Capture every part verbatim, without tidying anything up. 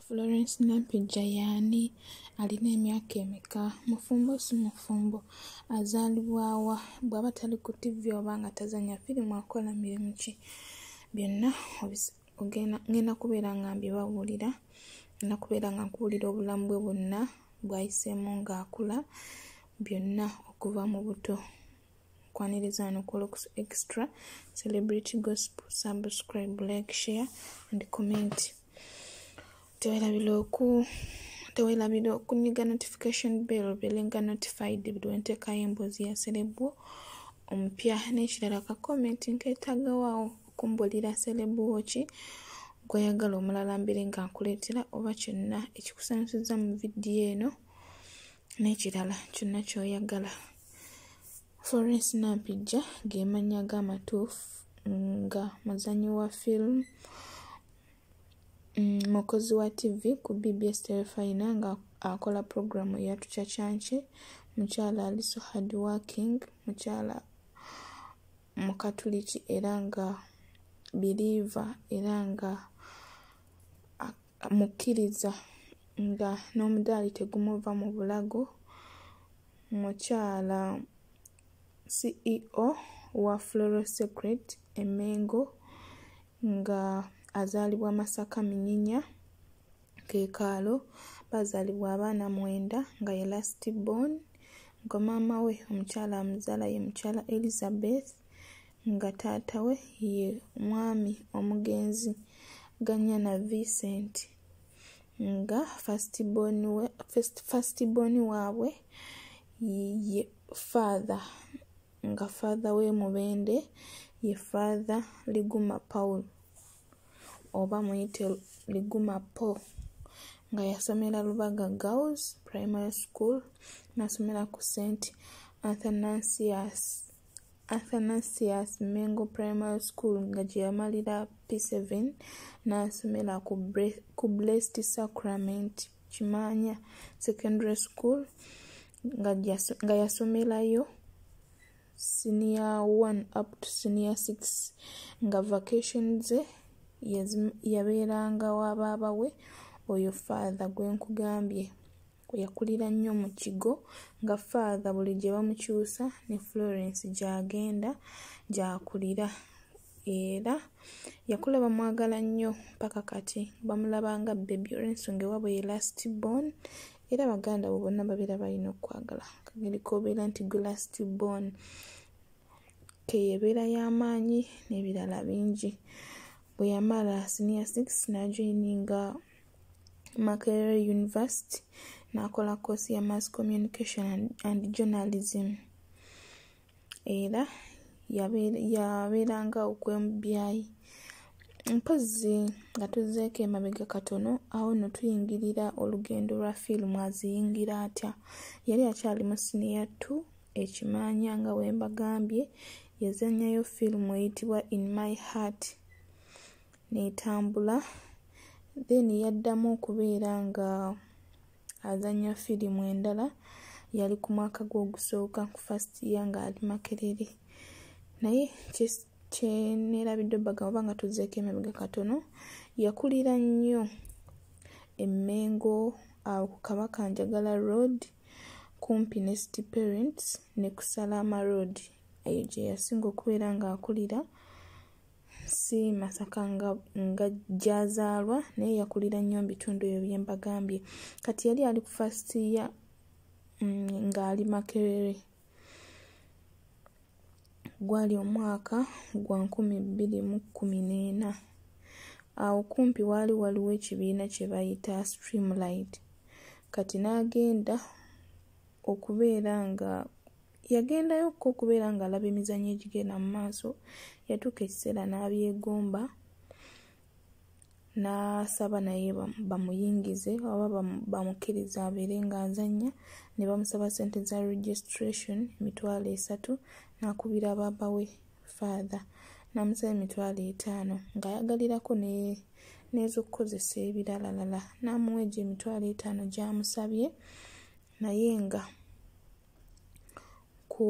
Florence Nampijja'S alina emyaka emeka? Mufumbo si mufumbo? Azaalibwawa? Bw'aba tali ku ttivi oba nga tazannya firimu akola mirimu ki? Byonna ngenda kubeera nga mbibabuulira. Ngenda kubeera nga nkubuulira obulamu bwe bwonna bw'ayiseemu ng'akula, byonna okuva mu buto. Kwaniriza wano Colox Extra Celebrity Gospel. Subscribe, like, share and comment. Teweelabira oku teweelabira okunyiga notification bell obeerenga notified buli lwe nteekayo emboozi ya serebu omupya, n'ekirala ka comment nkeetaagawaawo okumbuulira serebu wo ki gw'oyagala omulala mbeere nga nkuleetera oba kyonna ekikusanyusizza mu vidiyo eno n'ekirala kyonna ky'oyagala. Florence Nampijja ge mannya g'amatuufu, nga muzannyi wa firimu, mukozi wa ttivi ku B B S Terefayina nga akola puroguramu eya Tukyakyanki, mukyala ali so hard working, mukyala mukatuliki era nga believer era nga mukkiriza nga n'omudaali tegumuva mu bulago, mukyala C E O wa Floral Secret e Mengo nga azaalibwa Masaka Minyinya Keekaalo. Bazaalibwa abaana mwenda nga ye last born, nga maama we omukyala amuzaala ye mukyala Elizabeth, nga taata we ye mwami omugenzi Ganyana Vincent, nga first born we first, first born waabwe ye father, nga father we Mubende ye father Liguma Paul oba muyite Liguma Po, nga yasomera Lubaga Girls Primary School n'asomera ku Saint Athanasius Athanasius Mengo Primary School nga gye yamalira P seven, n'asomera ku, Bre- ku Blessed Sacrament Kimanya Secondary School nga, jaso, nga yasomerayo senior one up to senior six, nga vacation ze yabeeranga wa baaba we oyo father gwe nkugambye yakulira nnyo mu kigo, nga father buli gye bamukyusa ne Florence gy'agenda gy'akulira, era yakula bamwagala nnyo paka kati bamulaba nga baby olw'ensonga ewaabwe ye last born, era baganda bo bonna babeera balina okwagala kageri k'obeera nti gwe last born keyebeera y'amaanyi n'ebirala bingi. Bwe yamala senior six n'ajoininga Makerere University n'akola course ya Mass Communication and, and Journalism, era yabeeranga okwemubyayi. Mpozzi nga tuzzeeko emabega katono awo nno tuyingirira olugendo lwa firimu aziyingira atya. Yali akyali mu senior two ekimanya nga bwe mbagambye, yazannyayo firimu eyitibwa In My Heart n'etambula, then yaddamu okubeera nga azannya firimu endala, yali ku mwaka gwe ogusooka ku first year nga ali Makerere. Naye kyeneerabidde bagamba oba nga tuzzeeko emabega katono, yakulira nnyo e Mengo awo ku Kabakanjagala Road kumpi ne City Parents ne ku Salama Road, eyo gye yasinga okubeera ng'akulira, si Masaka nga, nga gy'azaalwa, naye yakulira nnyo mu bitundu ebyo bye mbagambye. Kati yali ali ku first year mm, ng'ali Makerere. Gwali omwaka gwa nkumi bbiri mu kkumi n'ena. Awo kumpi waali waliwo ekibiina kye bayita Streamlight. Kati n'agenda okubeera nga yagendayo ko okubeera ng'alaba emizannyo egigenda mu maaso. Yatuuka ekiseera n'abyegomba, n'asaba naye bamuyingize oba bamukkirize abeere ng'azannya, ne bamusaba ssente za registration emitwalo esatu, n'akubira baaba we father n'amusaba emitwalo etaano ng'ayagalirako n'ez'okukozesa ebiralalala, n'amuwa egyo emitwalo etaano gy'amusabye, naye nga ku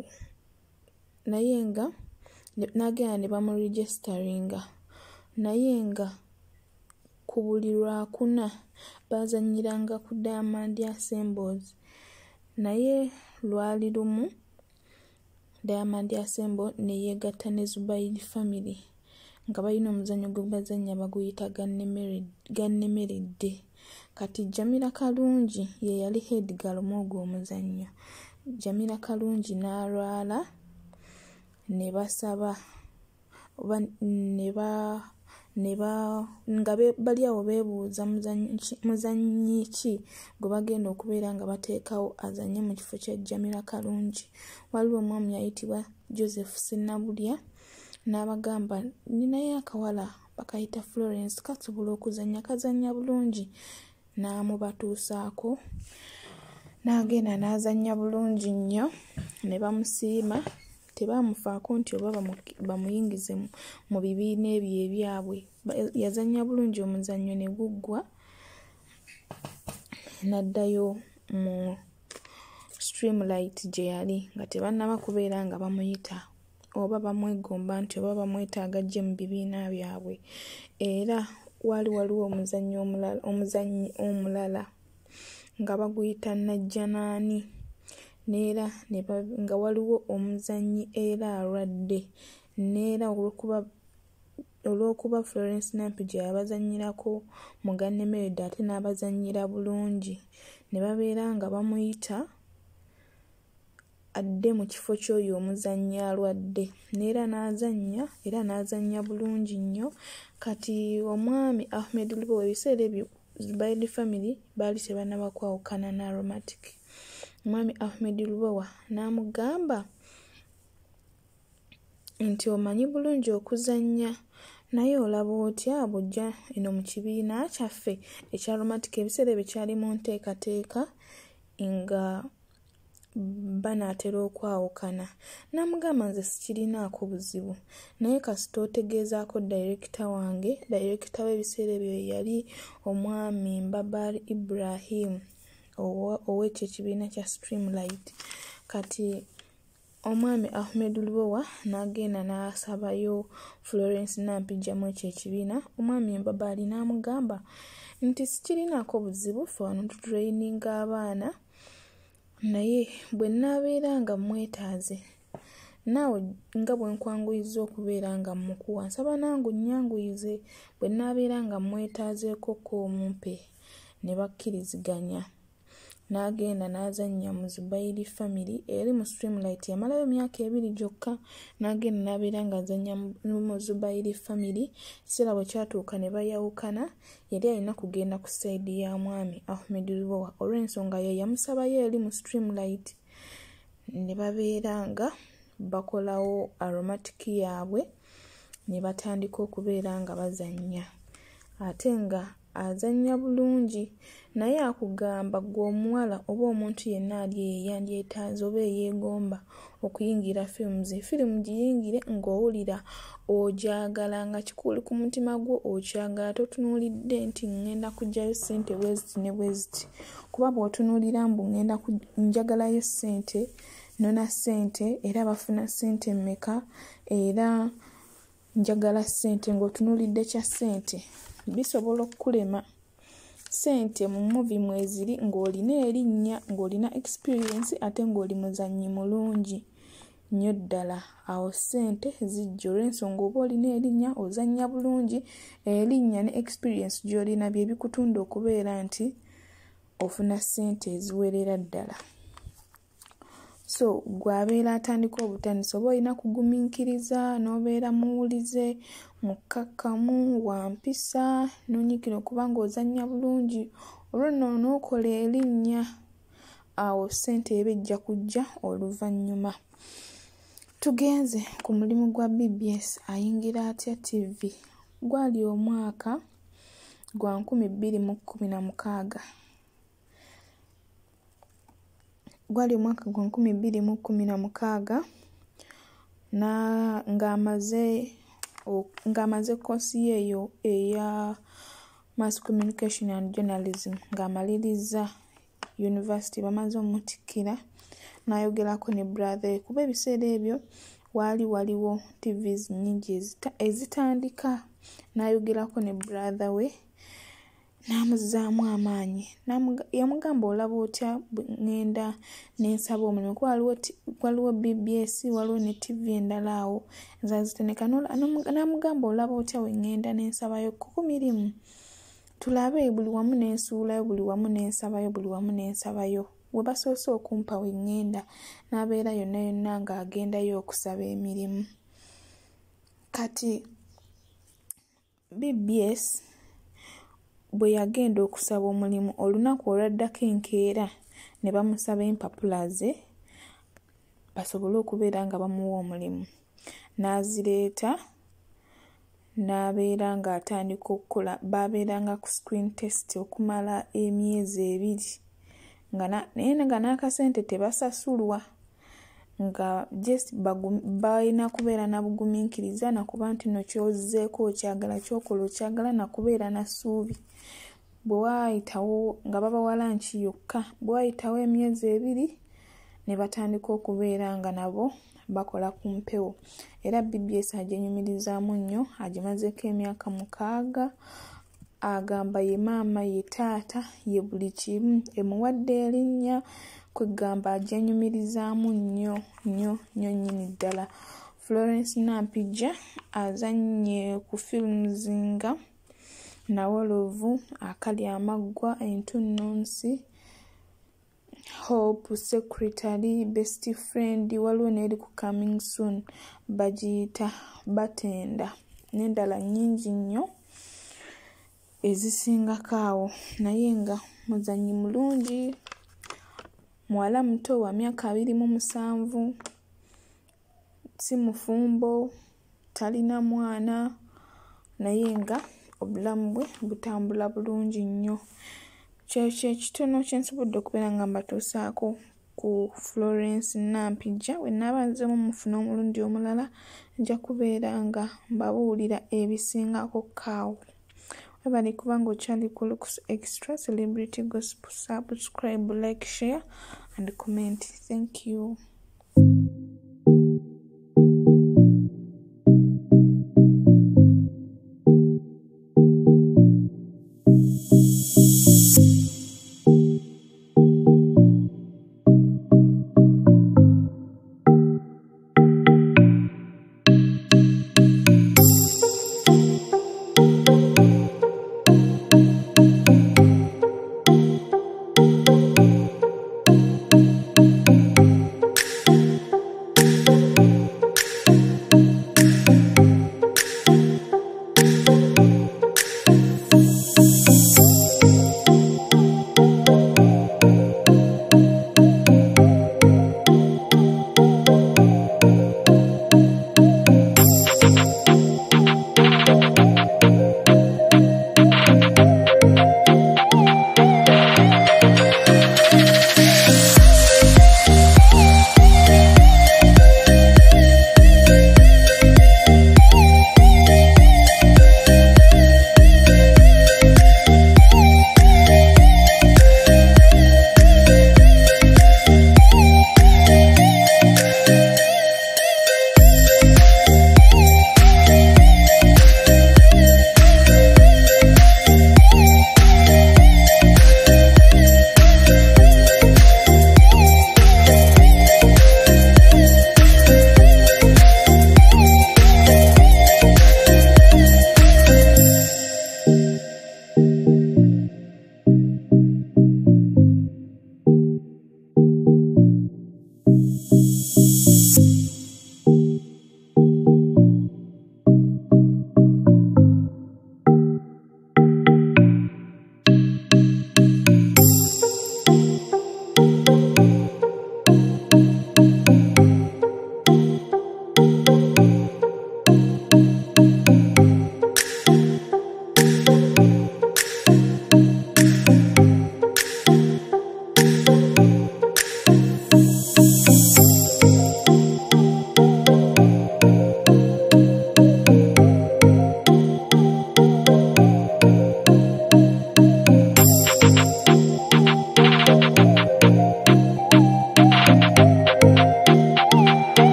naye nga n'agenda ne bamuregisteringa, naye nga ku ku buli lwakuna bazanyiranga ku Diamond Assembles, naye lwali lumu Diamond Assemble ne yeegatta ne Zubair family nga balina omuzannyo gwe bazannya baguyita gannemeredde. Kati Jamila Kalungi ye yali head girl mw'ogwo omuzannyo. Jamila Kalungi n'alwala ne basaba oba ne ba ne ba nga bali awo beebuuza muzannyi ki gwe bagenda okubeera nga bateekawo azannye mu kifo kya Jamila Kalungi. Waliwo omwami ayitibwa Joseph Sennabulya n'abagamba ninayo akawala bakayita Florence kasobola okuzannya kazannya bulungi, n'amubatuusaako n'agenda n'azannya bulungi nnyo ne bamusiima. Tebaamufaako nti oba bamuyingize mu bibiina ebyo ebyabwe. Yazannya bulungi omuzannyo ne guggwa, n'addayo mu Streamlight gye yali nga tebannaba kubeera nga bamuyita oba bamwegomba nti oba bamwetaaga ajje mu bibiina byabwe. Era wali waliwo omuzannyo omulala omuzannyi omulala nga baguyita Najjanaani, neera ne nga waliwo omuzannyi era alwadde, neera olw'okuba olw'okuba Florence Nampijja yabazannyirako mu gannemeredde ate n'abazannyira bulungi, ne babeera nga bamuyita adde mu kifo ky'oyo omuzannyi alwadde, neera n'azannya era n'azannya bulungi nnyo. Kati omwami Ahmed Lubowa ebiseera ebyo Zubair family baali tebannaba kwawukana na Aromatic. Omwami Ahmed Lubowa n'amugamba nti omanyi bulungi okuzannya naye olaba otya bw'ojja eno mu kibiina kyaffe ekya Aromatic. Ebiseera ebyo kyali mu nteekateeka nga banaatera okwawukana. N'amugamba nze sikirinaako buzibu, naye kasita otegeezaako director wange, director w'ebiseera ebyo yali omwami Mbabali Ibrahim ow'ekyo ekibiina kya Streamlight. Kati omwami Ahmed Lubowa n'agenda n'asabayo Florence Nampijja mu ekyo ekibiina. Omwami Mbabali n'amugamba nti sikirinaako buzibu, ffe wano tutraininga abaana, naye bwe nnaabeera nga mwetaaze naawe nga bwe nkwanguyiza okubeera nga mukuwa, nsaba nange onnyanguyize bwe nnaabeera nga mwetaazeeko koomumpe. Ne bakkiriziganya. N'agenda n'azannya mu Zubair family eri mu Streamlight. Yamalayo emyaka ebiri gyokka, n'agenda n'abeera ng'azannya mu Zubair family. Ekiseera bwe kyatuuka ne bayawukana, yali alina kugenda ku sayidi ya mwami Ahmed Lubowa olw'ensonga ye yamusabayo eri mu Streamlight. Ne babeera nga bakolawo Aromatic yaabwe, ne batandika okubeera nga bazannya. Ate nga azannya bulungi, naye akugamba gwe omuwala oba omuntu yenna ali eyandyetaaze oba eyeegomba okuyingira firimu ze, firimu giyingire ng'owulira ogyagala nga kikuli ku mutima gwo okyagala, totunuulidde nti ŋŋenda kuggyayo ssente bweziti ne bweziti. Kuba bw'otunuulira mbu ŋŋenda njagalayo ssente, nona ssente era bafuna ssente mmeka, era njagala ssente, ng'otunuulidde kya ssente, bisobola okukulema. Ssente mu muvi mweziri ng'olina erinnya, ng'olina experience ate ng'oli muzannyi mulungi nnyo ddala. Awo ssente zijja olw'ensonga oba olina erinnya, ozannya bulungi, erinnya ne experience gy'olina bye bikutunda okubeera nti ofuna ssente eziwerera ddala. So gwabeera atandika obutandisi oba olina kugumiikiriza n'obeera muwulize, mukkakkamu, wampisa, n'onyiikira okuba ng'ozannya bulungi, olwo nno n'okola erinnya, awo ssente eba ejja kujja oluvannyuma. Tugenze ku mulimu gwa B B S ayingira atya T V. Gwali omwaka gwa nkumi bbiri mu kkumi na mukaaga. Gwali omwaka gwa nkumi bbiri mu kkumi na mukaaga na ng'amaze ng'amaze koosi eyo eya Mass Communication and Journalism ng'amaliriza university, bamaze omutikkira, n'ayogerako ne brother we. Kuba ebiseera ebyo waali waliwo T Vs nnyingi ezitandika, n'ayogerako ne brother we n'amuzaamu amaanyi yamugamba olaba otya ngenda n'ensaba omulimu kuba waliwo B B S waliwo ne T V endala awo zaziteneka n'amugamba olaba otya we ngenda n'ensabayo ku mirimu tulabe buli wamu n'ensuulayo buli wamu n'ensabayo buli wamu n'ensabayo we basoose okumpa we ngenda n'abeera yonna yonna ng'agendayo okusaba emirimu. Kati B B S bwe yagenda okusaba omulimu olunaku olwaddako enkeera ne bamusaba empapula ze basobole okubeera nga bamuwa omulimu n'azireeta n'abeera ng'atandika okukola baabeeranga ku screen test okumala emyezi ebiri naye nga n'akasente tebasasulwa nga just balina kubeera na bugumiikiriza nakuba nti no kyozzeeko okyagala kyokola okyagala nakubeera na ssuubi. Bwe waayitawo nga babawa lanki yokka bwe waayitawo emyezi ebiri ne batandika okubeera nga nabo bakola ku mpewo era B B S agyenyumirizaamu nnyo agimazeeko emyaka mukaaga agamba ye maama ye taata ye buli kimu emuwadde erinnya kwegamba agyenyumirizaamu nnyo nnyo nnyo nnyini ddala. Florence Nampijja azannye ku films nga Nawolovu, Akalya Amaggwa, Entunnunsi, Hope, Secretary, Best Friend, waliwo n'eri ku Coming Soon bagiyita Batenda n'endala nnyingi nnyo ezisingako awo naye nga muzannyi mulungi muwala muto wa myaka abiri mu musanvu si mufumbo talina mwana naye nga obulamu bwe butambula bulungi nnyo. Kyekyo ekitono kye nsobodde okubeera nga mbatuusaako ku Florence Nampijja we nnaaba nzemu mufuna omulundi omulala nja kubeera nga mbabuulira ebisingako kaawo. Webale kubanga okyali ku Looks Extra Celebrity Gospel. Subscribe, like, share and comment. Thank you.